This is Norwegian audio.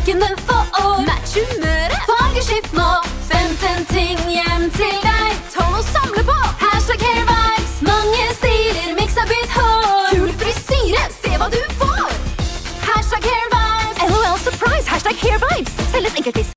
smaken den får. Match humøret, fargeskift nå. 15 ting hjem til deg. 12 å samle på. Hashtag hair vibes. Mange stiler, miksa bytt hår. Kul frisyre, se hva du får. Hashtag hair vibes. LOL surprise, hashtag hair vibes. Selges enkeltpris.